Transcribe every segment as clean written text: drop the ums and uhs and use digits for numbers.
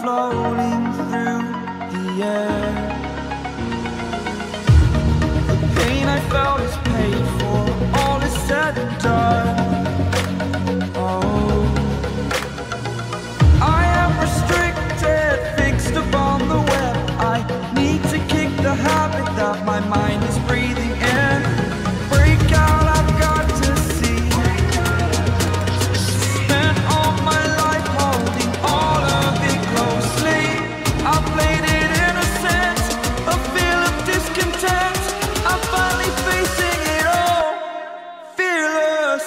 floating through the air. The pain I felt is paid for, all is said and done. Oh, I am restricted, fixed upon the web. I need to kick the habit that my mind is breathing in. Break out, I've got to see. Spent all my life holding all of it closely. I played it innocent, a feel of discontent. I'm finally facing it all, fearless.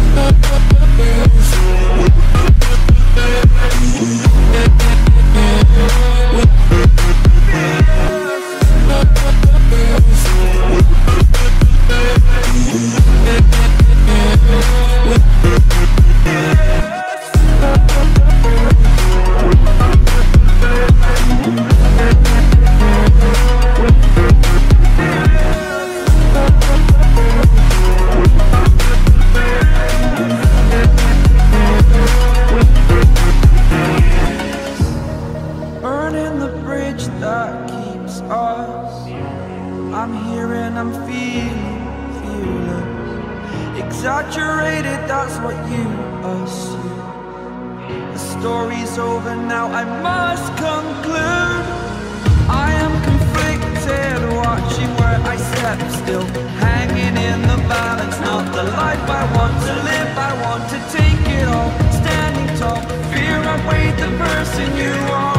Burning the bridge that keeps us. I'm here and I'm feeling fearless. Exaggerated, that's what you assume. The story's over now, I must conclude. I am conflicted, watching where I step still, hanging in the balance. Not the life I want to live, I want to take it all. Standing tall, fear I weighed the person you are.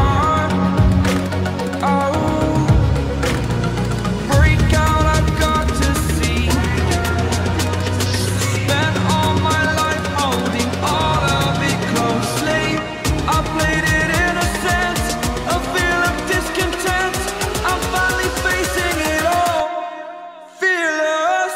Oh, break out, I've got to see. Spent all my life holding all of it closely. I played it innocent, a feel of discontent. I'm finally facing it all, fearless.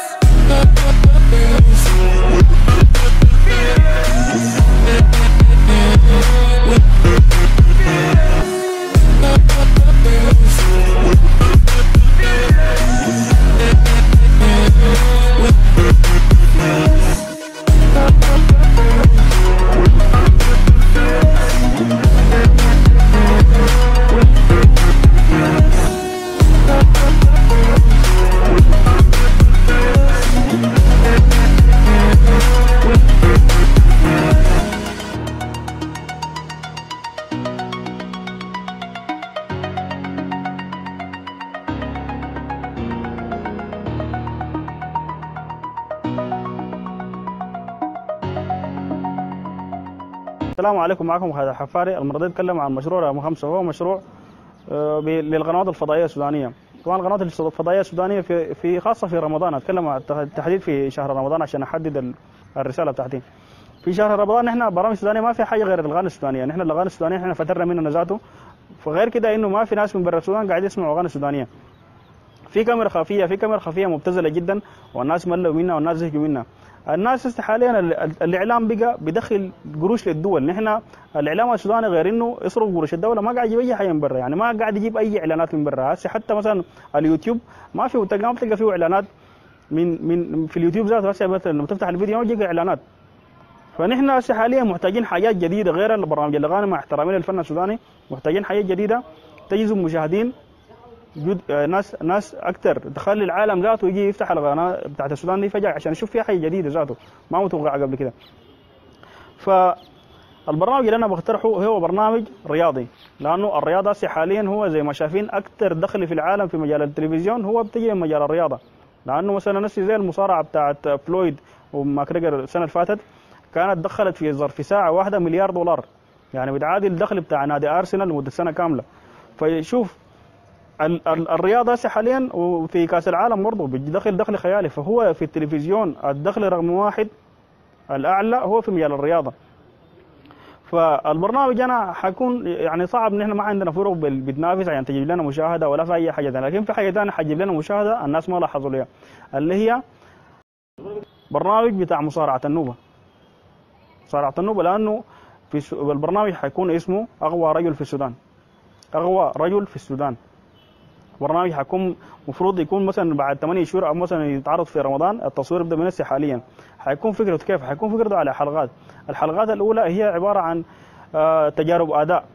السلام عليكم، معكم خالد الحفاري. المرة دي نتكلم عن مشروع رقم 5، وهو مشروع للقنوات الفضائية السودانية. طبعا القنوات الفضائية السودانية في خاصة في رمضان، أتكلم عن التحديد في شهر رمضان عشان أحدد الرسالة بتاعتي. في شهر رمضان نحن برامج السودانية ما في حاجة غير الأغاني السودانية. نحن الأغاني السودانية نحن فترنا منها ذاته، فغير كده إنه ما في ناس من برا السودان قاعد يسمعوا أغاني سودانية. في كاميرا خفية مبتذلة جدا، والناس ملوا منها والناس زهقوا منها. الناس حاليا الاعلام بقى بدخل قروش للدول. نحن الاعلام السوداني غير انه يصرف قروش الدوله، ما قاعد يجيب اي حاجه من برا، يعني ما قاعد يجيب اي اعلانات من برا. هسه حتى مثلا اليوتيوب ما في، تلقى فيه اعلانات من في اليوتيوب ذاته. هسه مثلا لما تفتح الفيديو يجيك اعلانات. فنحن هسه حاليا محتاجين حاجات جديده غير البرامج الاغاني، مع احترامي للفن السوداني. محتاجين حاجات جديده تجذب مشاهدين، ناس اكثر، تخلي العالم ذاته يجي يفتح القناه بتاعت السودان دي فجاه عشان يشوف فيها حاجه جديده ذاته ما متوقع قبل كده. فالبرنامج اللي انا بقترحه هو برنامج رياضي، لانه الرياضه حاليا هو زي ما شايفين اكثر دخل في العالم في مجال التلفزيون هو بتجي من مجال الرياضه. لانه مثلا نفس زي المصارعه بتاعت فلويد وماكريجر السنه اللي فاتت كانت دخلت في ظرف ساعه واحده $1 مليار، يعني بتعادل الدخل بتاع نادي ارسنال لمده سنه كامله. فشوف الرياضه حاليا وفي كاس العالم برضه دخل خيالي. فهو في التلفزيون الدخل رقم 1 الاعلى هو في مجال الرياضه. فالبرنامج انا حكون يعني صعب ان احنا ما عندنا فرق بتنافس عشان تجيب لنا مشاهده ولا في اي حاجه ثانيه، لكن في حاجه ثانيه حتجيب لنا مشاهده الناس ما لاحظوا ليها، اللي هي برنامج بتاع مصارعه النوبه. مصارعه النوبه، لانه في البرنامج حيكون اسمه اغوى رجل في السودان. اغوى رجل في السودان. برنامج حيكون مفروض يكون مثلا بعد 8 شهور او مثلا يتعرض في رمضان. التصوير يبدا من هسه حاليا. حيكون فكرته كيف؟ حيكون فكرته على حلقات. الحلقات الاولى هي عباره عن تجارب اداء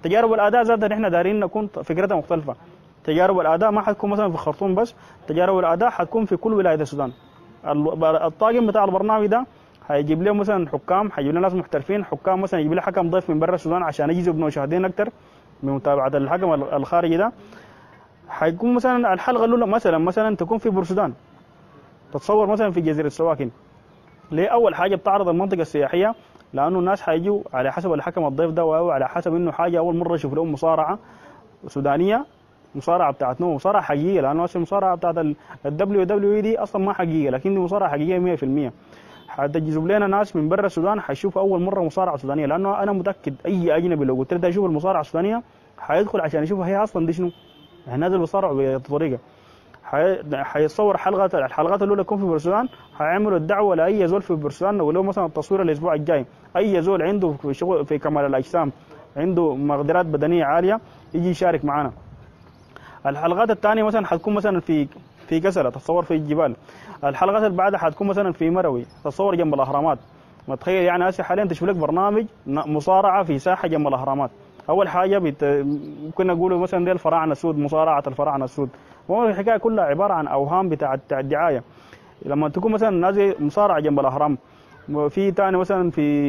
تجارب الاداء ذاتها نحن دايرين نكون فكرتها مختلفه. تجارب الاداء ما حتكون مثلا في الخرطوم بس، تجارب الاداء حتكون في كل ولايه السودان. الطاقم بتاع البرنامج ده هيجيب له مثلا حكام، هيجيب له ناس محترفين، حكام مثلا يجيب له حكم ضيف من برا السودان عشان يجذب مشاهدين اكثر بمتابعه الحكم الخارجي ده. حيكون مثلا الحلقه الاولى مثلا تكون في بورسودان، تتصور مثلا في جزيره سواكن. ليه؟ اول حاجه بتعرض المنطقه السياحيه، لانه الناس حيجوا على حسب الحكم الضيف ده، وعلى حسب انه حاجه اول مره يشوف لهم مصارعه سودانيه، مصارعه بتاعت مصارعه حقيقيه، لانه المصارعه بتاعت الدبليو دبليو اي دي اصلا ما حقيقيه، لكن دي مصارعه حقيقيه 100%. حتجذب لنا ناس من برا السودان حيشوفوا اول مره مصارعه سودانيه، لانه انا متاكد اي اجنبي لو قلت له اشوف المصارعه السودانيه حيدخل عشان يشوفها هي اصلا دي شنو، يعني نازل بيصارعوا بطريقه. حيتصور الحلقات الاولى تكون في بورسودان، حيعملوا الدعوه لاي زول في بورسودان، ولو مثلا التصوير الاسبوع الجاي اي زول عنده في شغل في كمال الاجسام، عنده مقدرات بدنيه عاليه، يجي يشارك معنا. الحلقات الثانيه مثلا حتكون مثلا في كسله، تتصور في الجبال. الحلقات اللي بعدها حتكون مثلا في مروي، تتصور جنب الاهرامات. ما تخيل يعني هسه حاليا تشوف لك برنامج مصارعه في ساحه جنب الاهرامات. اول حاجه كنا نقولوا مثلا دي الفراعنه السود، مصارعه الفراعنه السود، وهو الحكايه كلها عباره عن اوهام بتاع الدعايه. لما تكون مثلا نازل مصارعه جنب الاهرام، في ثاني مثلا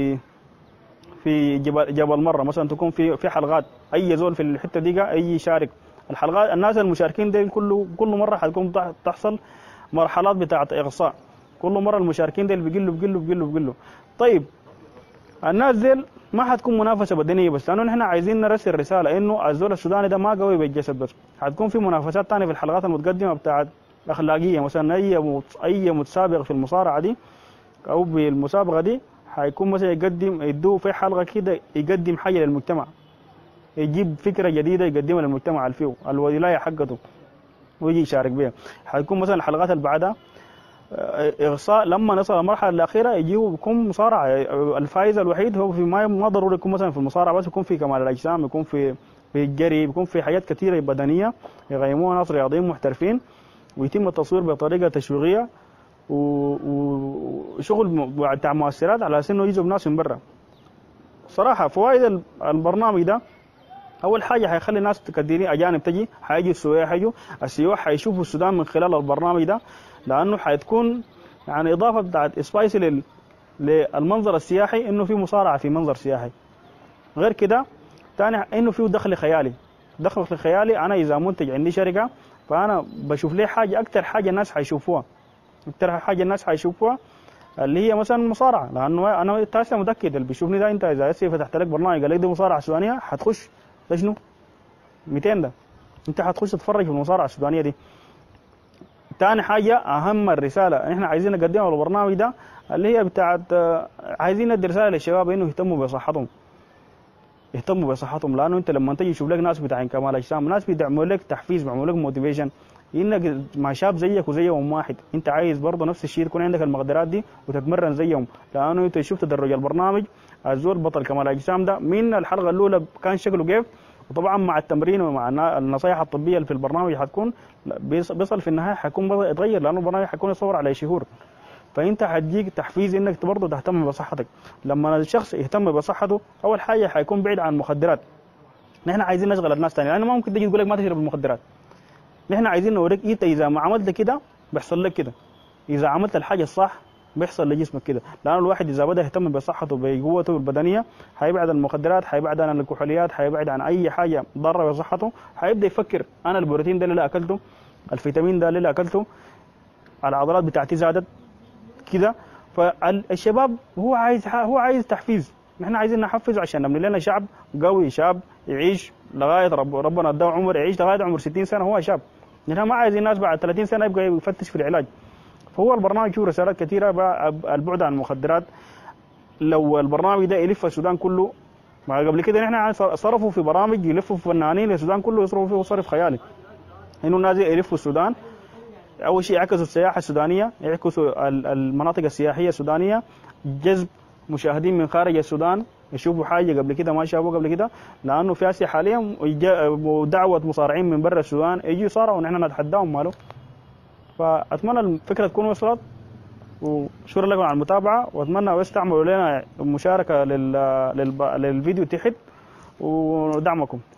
في جبل مره مثلا تكون في حلقات، اي زول في الحته دي يجي يشارك. الحلقات الناس المشاركين دي كل مره حتكون تحصل مرحلات بتاعه اغصاء، كل مره المشاركين دي بيقلوا. طيب الناس دي ما حتكون منافسه بدنيه بس، لانه نحن عايزين نرسل رساله انه الزول السوداني ده ما قوي بالجسد بس، حتكون في منافسات ثانيه في الحلقات المتقدمه بتاعت اخلاقيه. مثلا اي متسابق في المصارعه دي او بالمسابقه دي حيكون مثلا يدوه في حلقه كده يقدم حاجه للمجتمع، يجيب فكره جديده يقدمها للمجتمع الفيو الولايه حقته ويجي يشارك بها. حيكون مثلا الحلقات اللي بعدها اغصاء، لما نصل المرحله الاخيره يجيبوا بيكون مصارعه. الفائز الوحيد هو في ما ضروري يكون مثلا في المصارعه بس، يكون في كمال الاجسام، يكون في الجري، يكون في حاجات كثيره بدنيه يقيموها ناس رياضيين محترفين، ويتم التصوير بطريقه تشويقيه وشغل بتاع مؤثرات على اساس انه يجذب ناس من برا. صراحه فوائد البرنامج ده، اول حاجه حيخلي ناس كثيرين اجانب تجي، حيجوا السياح حيشوفوا السودان من خلال البرنامج ده، لانه حتكون يعني اضافه بتاعت سبايسي للمنظر السياحي، انه في مصارعه في منظر سياحي. غير كده ثاني انه فيه دخل خيالي. دخل خيالي، انا اذا منتج عندي شركه فانا بشوف لي حاجه اكثر حاجه الناس حيشوفوها، اللي هي مثلا مصارعه، لانه انا تاسع متاكد اللي بيشوفني ده، انت اذا فتحت لك برنامج قال لك دي مصارعه سودانيه حتخش ده شنو 200 ده، انت حتخش تتفرج في المصارعه السودانيه دي. ثاني حاجه اهم الرساله احنا عايزين نقدمها للبرنامج ده، اللي هي بتاعت عايزين ندي رساله للشباب انه يهتموا بصحتهم، لانه انت لما تيجي تشوف لك ناس بتاعين كمال اجسام، ناس بيدعموا لك تحفيز، بيعملوا لك موتيفيشن، انك مع شاب زيك وزيهم واحد، انت عايز برضه نفس الشيء تكون عندك المقدرات دي وتتمرن زيهم، لانه انت شفت تدرج البرنامج الزول بطل كمال الاجسام ده من الحلقه الاولى كان شكله كيف، وطبعا مع التمرين ومع النصائح الطبيه اللي في البرنامج حتكون بيصل في النهايه حيكون يتغير، لانه البرنامج حيكون يصور على شهور، فانت حتجيك تحفيز انك برضه تهتم بصحتك. لما الشخص يهتم بصحته اول حاجه حيكون بعيد عن المخدرات. نحن عايزين نشغل الناس ثاني، لانه ما ممكن تيجي تقول لك ما تشرب المخدرات. نحن عايزين نوريك انت اذا ما عملت كده بيحصل لك كده، اذا عملت الحاجه الصح بيحصل لجسمك كده، لانه الواحد اذا بدا يهتم بصحته بقوته البدنيه حيبعد عن المخدرات، حيبعد عن الكحوليات، حيبعد عن اي حاجه ضاره بصحته، حيبدا يفكر انا البروتين ده اللي اكلته، الفيتامين ده اللي اكلته، العضلات بتاعتي زادت كده. فالشباب هو عايز تحفيز، نحن عايزين نحفزه عشان نبني لنا شعب قوي، شاب يعيش لغايه ربنا اداه عمر يعيش لغايه عمر 60 سنه هو شاب. نحن ما عايزين ناس بعد 30 سنه يبقى يفتش في العلاج. فهو البرنامج فيه رسالات كثيره، البعد عن المخدرات. لو البرنامج ده يلف السودان كله، ما قبل كده نحن صرفوا في برامج يلفوا فنانين للسودان كله يصرفوا فيه صرف خيالي، انه الناس يلفوا السودان. اول شيء يعكسوا السياحه السودانيه، يعكسوا المناطق السياحيه السودانيه، جذب مشاهدين من خارج السودان يشوفوا حاجه قبل كده ما شافوها قبل كده، لانه في اسيا حاليا ودعوه مصارعين من برا السودان يجوا يصارعوا ونحن نتحداهم ماله. فاتمنى الفكره تكون وصلت، وشكرا لكم على المتابعه، واتمنى بس تعملوا لنا مشاركه للفيديو تحت، ودعمكم.